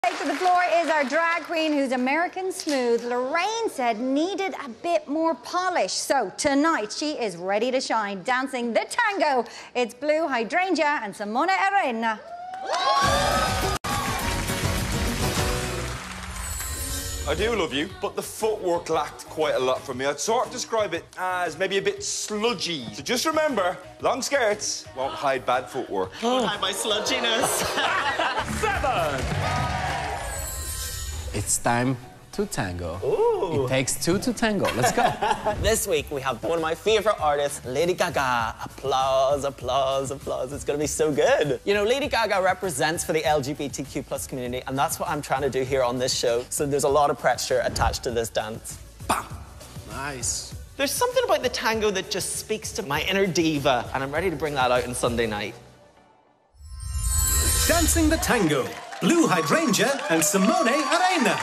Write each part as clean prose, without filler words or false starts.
To the floor is our drag queen who's American smooth. Lorraine said needed a bit more polish. So tonight she is ready to shine, dancing the tango. It's Blue Hydrangea and Simone Arena. I do love you, but the footwork lacked quite a lot from me. I'd sort of describe it as maybe a bit sludgy. So just remember, long skirts won't hide bad footwork. Won't hide my sludginess. 7. It's time to tango. Ooh. It takes two to tango. Let's go. This week we have one of my favourite artists, Lady Gaga. Applause, applause, applause. It's going to be so good. You know, Lady Gaga represents for the LGBTQ+ community, and that's what I'm trying to do here on this show. So there's a lot of pressure attached to this dance. Bam! Nice. There's something about the tango that just speaks to my inner diva, and I'm ready to bring that out on Sunday night. Dancing the tango, Blue Hydrangea and Simone Arena.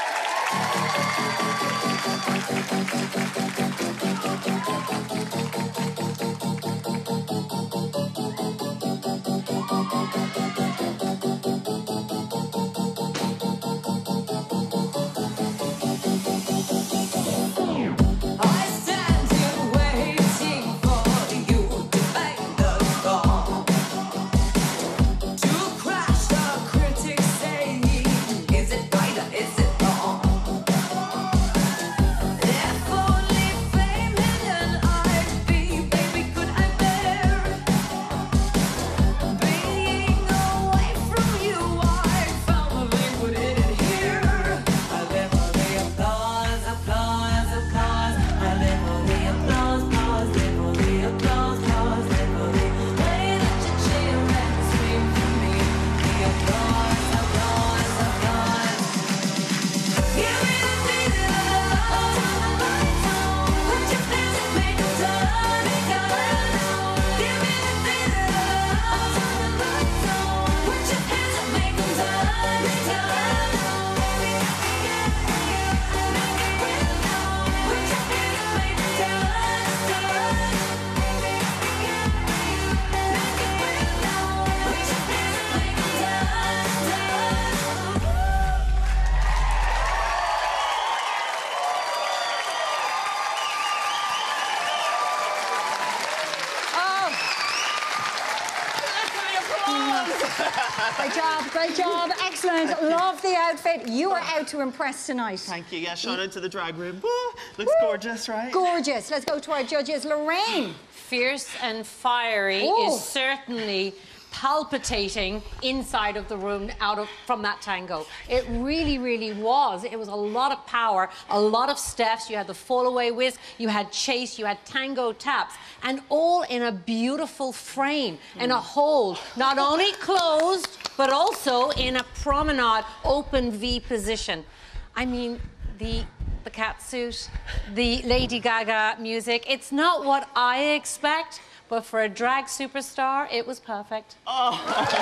Great job, excellent. Love the outfit. You are out to impress tonight. Thank you. Yeah, shout out to the drag room. Looks gorgeous, right? Gorgeous. Let's go to our judges. Lorraine. Fierce and fiery is certainly palpitating inside of the room from that tango. It really, really was. It was a lot of power, a lot of steps. You had the fall away whisk, you had chase, you had tango taps, and all in a beautiful frame and a hold, not only closed, but also in a promenade open V position. I mean, the cat suit, the Lady Gaga music, it's not what I expect, but for a drag superstar, it was perfect. Oh.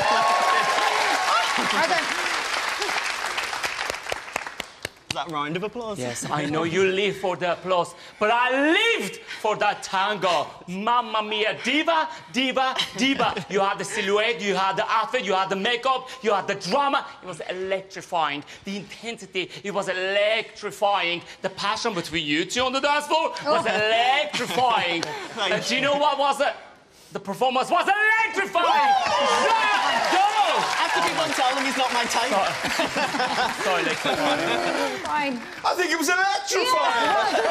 That round of applause? Yes, I know you live for the applause, but I lived for that tango. Mamma mia, diva, diva, diva. You had the silhouette, you had the outfit, you had the makeup, you had the drama. It was electrifying. The intensity, it was electrifying. The passion between you two on the dance floor was electrifying. And do you know what was it? The performance was electrifying! After people tell him he's not my type. Sorry, Fine. I think it was electrifying!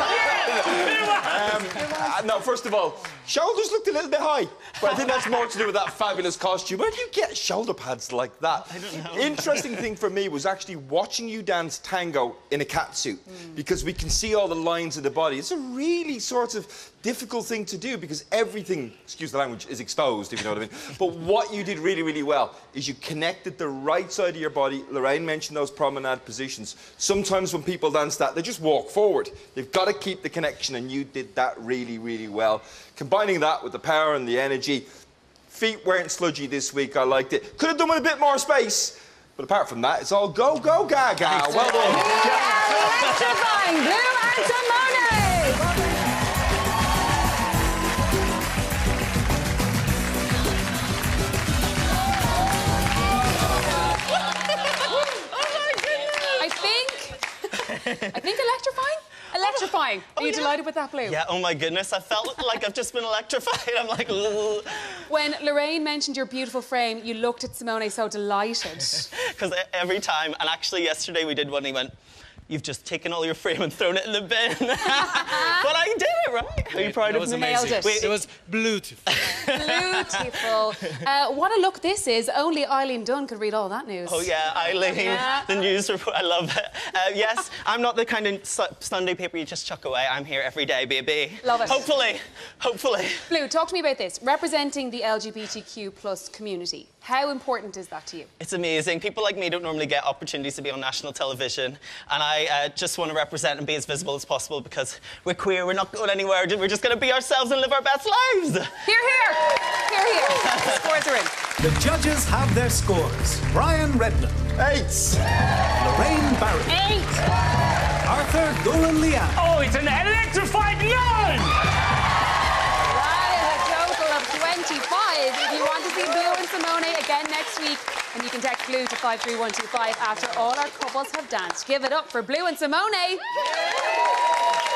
No, first of all, shoulders looked a little bit high, but I think that's more to do with that fabulous costume. Where do you get shoulder pads like that? I don't know. Interesting thing for me was actually watching you dance tango in a catsuit, because we can see all the lines of the body. It's a really sort of difficult thing to do because everything, excuse the language, is exposed, if you know what I mean. But what you did really, really well is you connected the right side of your body. Lorraine mentioned those promenade positions. Sometimes when people dance that, they just walk forward. They've got to keep the connection, and you did that really, really well. Combining that with the power and the energy. Feet weren't sludgy this week, I liked it. Could have done with a bit more space, but apart from that, it's all go, go, Gaga. Well done. Electrifying Blue and Simone. I think electrifying? Electrifying. Are you delighted with that, Blue? Yeah, oh my goodness, I felt like I've just been electrified. I'm like, ugh. When Lorraine mentioned your beautiful frame, you looked at Simone so delighted. Because every time, and actually yesterday we did one, he went, "You've just taken all your frame and thrown it in the bin." But I did it, right? Are you proud of me? Nailed it. It was beautiful. Beautiful. What a look this is. Only Eileen Dunn could read all that news. Oh yeah, Eileen, Yeah. the news report, I love it. Yes, I'm not the kind of Sunday paper you just chuck away. I'm here every day, baby. Love it. Hopefully. Blue, talk to me about this. Representing the LGBTQ+ community. How important is that to you? It's amazing. People like me don't normally get opportunities to be on national television, and I just want to represent and be as visible as possible because we're queer, we're not going anywhere, we're just going to be ourselves and live our best lives. Hear, hear! Hear, hear! The scores are in. The judges have their scores. Brian Redman. 8. Lorraine Barry. 8. Arthur Golan-Leal. Oh, it's an electrified 9! That is a total of 25. If you want to see Blue and Simone again next week, then you can text Blue to 53125 after all our couples have danced. Give it up for Blue and Simone.